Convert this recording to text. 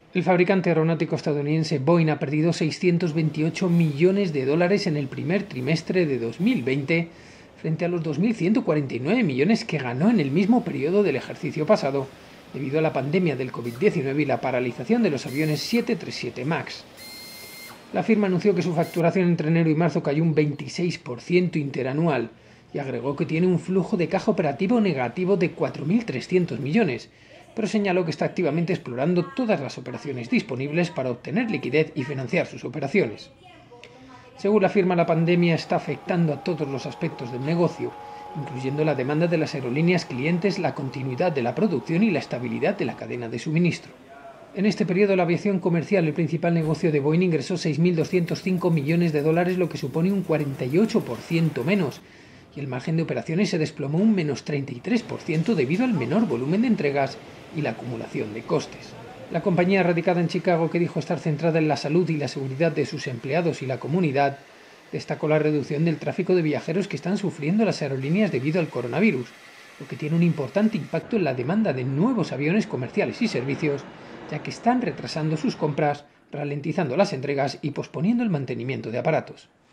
El fabricante aeronáutico estadounidense Boeing ha perdido 628 millones de dólares en el primer trimestre de 2020 frente a los 2.149 millones que ganó en el mismo periodo del ejercicio pasado, debido a la pandemia del COVID-19 y la paralización de los aviones 737 MAX. La firma anunció que su facturación entre enero y marzo cayó un 26% interanual y agregó que tiene un flujo de caja operativo negativo de 4.300 millones, pero señaló que está activamente explorando todas las operaciones disponibles para obtener liquidez y financiar sus operaciones. Según la firma, la pandemia está afectando a todos los aspectos del negocio, incluyendo la demanda de las aerolíneas clientes, la continuidad de la producción y la estabilidad de la cadena de suministro. En este periodo, la aviación comercial, el principal negocio de Boeing, ingresó 6.205 millones de dólares, lo que supone un 48% menos, y el margen de operaciones se desplomó un menos 33% debido al menor volumen de entregas y la acumulación de costes. La compañía radicada en Chicago, que dijo estar centrada en la salud y la seguridad de sus empleados y la comunidad, destacó la reducción del tráfico de viajeros que están sufriendo las aerolíneas debido al coronavirus, lo que tiene un importante impacto en la demanda de nuevos aviones comerciales y servicios, ya que están retrasando sus compras, ralentizando las entregas y posponiendo el mantenimiento de aparatos.